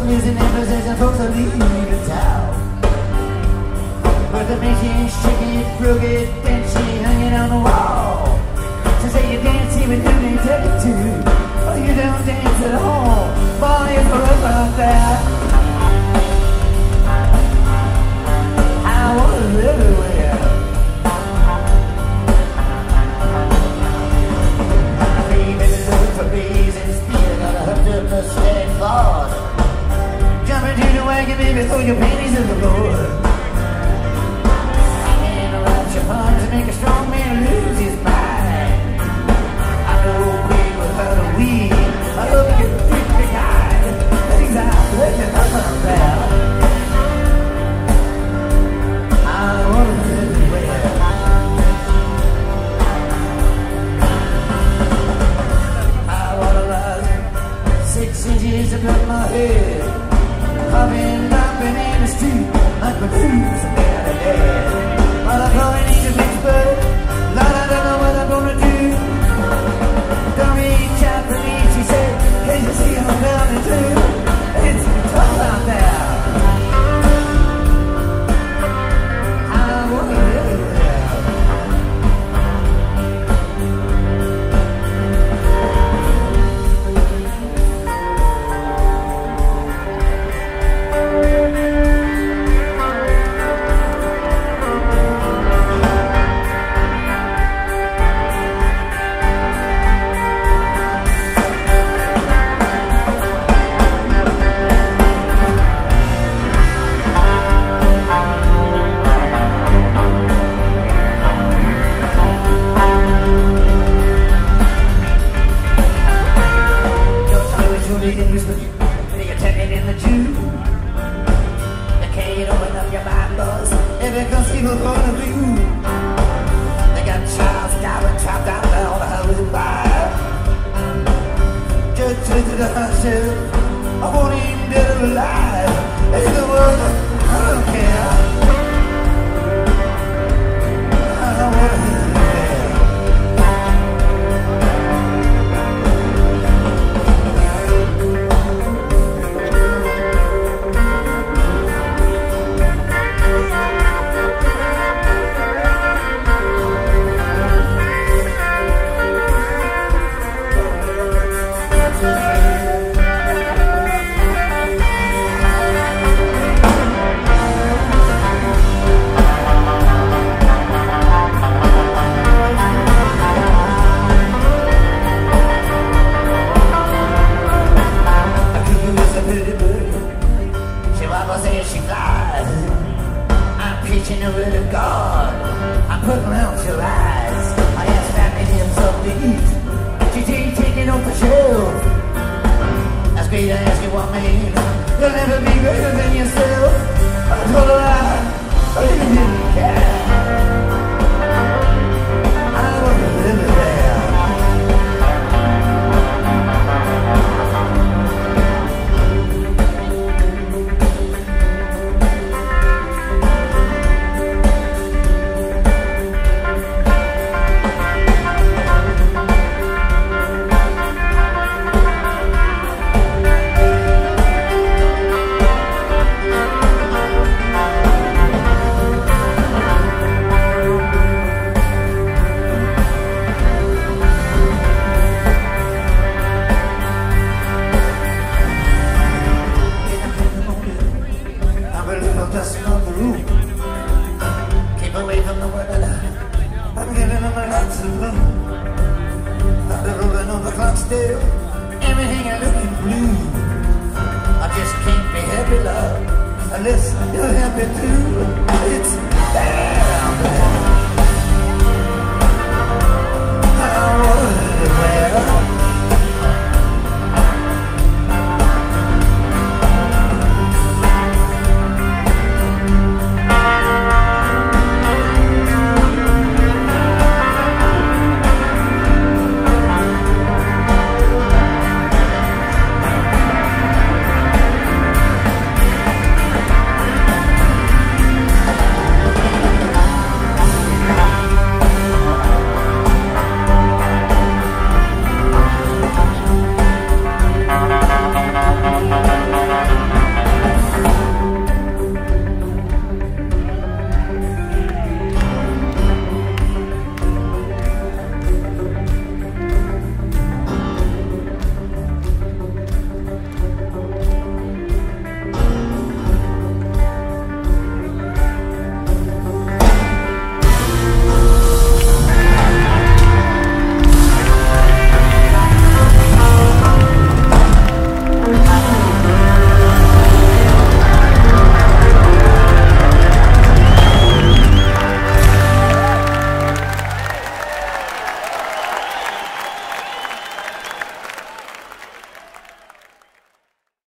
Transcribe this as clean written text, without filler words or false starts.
losing their possession, folks are leaving the town. But the machine shaking, crooked, and she hanging on the wall. So say you dance even who they take it to, or you don't dance at all. Boy, it's rough out there. I was everywhere. Baby, look for bees and speed. Got a hooked up Mustang Ford. Jump into the wagon, baby, throw your panties in the floor. Your arms make a strong man lose his mind. I know queen without a weed. I hope you can pick the guy. Things out, let you come around. I want to everywhere. I want to rise 6 inches above my head. I've been jumping in the street like my shoes are down the dead. Well, I'm going to Pittsburgh. Lord, I don't know what I'm gonna do. Don't reach out for me, she said. Can't you see I'm coming too? It's tough out there. I wanna live there. It's down there.